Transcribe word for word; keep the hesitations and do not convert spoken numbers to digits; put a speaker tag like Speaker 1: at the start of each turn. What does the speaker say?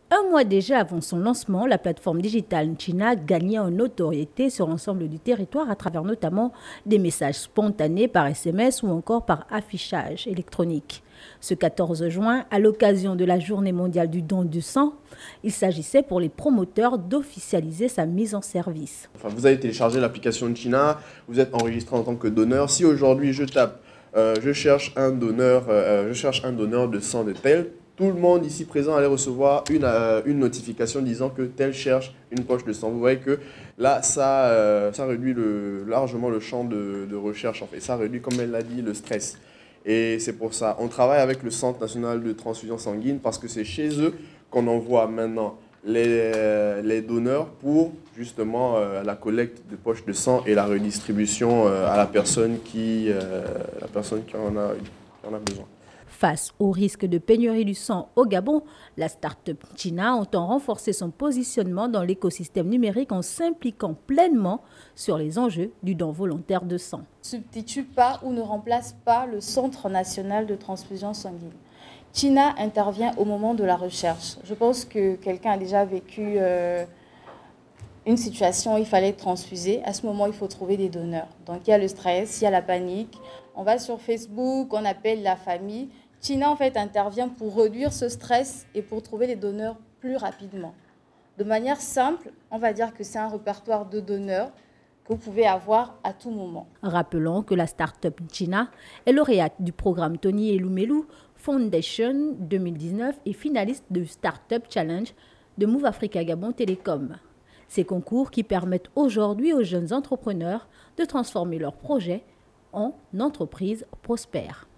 Speaker 1: Un mois déjà avant son lancement, la plateforme digitale Nchina gagnait en notoriété sur l'ensemble du territoire à travers notamment des messages spontanés par S M S ou encore par affichage électronique. Ce quatorze juin, à l'occasion de la Journée mondiale du don du sang, il s'agissait pour les promoteurs d'officialiser sa mise en service.
Speaker 2: Enfin, vous avez téléchargé l'application Nchina, vous êtes enregistré en tant que donneur. Si aujourd'hui je tape, euh, je cherche un donneur, euh, je cherche un donneur de sang de tel, tout le monde ici présent allait recevoir une, euh, une notification disant que tel cherche une poche de sang. Vous voyez que là, ça, euh, ça réduit le, largement le champ de, de recherche. En fait. Ça réduit, comme elle l'a dit, le stress. Et c'est pour ça, on travaille avec le Centre national de transfusion sanguine parce que c'est chez eux qu'on envoie maintenant les, les donneurs pour justement euh, la collecte de poches de sang et la redistribution euh, à la personne qui, euh, la personne qui en a, qui en a besoin.
Speaker 1: Face au risque de pénurie du sang au Gabon, la start-up Nchina entend renforcer son positionnement dans l'écosystème numérique en s'impliquant pleinement sur les enjeux du don volontaire de sang.
Speaker 3: Ne substitue pas ou ne remplace pas le Centre national de transfusion sanguine. Nchina intervient au moment de la recherche. Je pense que quelqu'un a déjà vécu euh, une situation où il fallait transfuser. À ce moment, il faut trouver des donneurs. Donc il y a le stress, il y a la panique. On va sur Facebook, on appelle la famille. Nchina en fait intervient pour réduire ce stress et pour trouver les donneurs plus rapidement. De manière simple, on va dire que c'est un répertoire de donneurs que vous pouvez avoir à tout moment.
Speaker 1: Rappelons que la start-up Nchina est lauréate du programme Tony Elumelu Foundation deux mille dix-neuf et finaliste du Startup Challenge de Move Africa Gabon Télécom. Ces concours qui permettent aujourd'hui aux jeunes entrepreneurs de transformer leurs projets en entreprises prospères.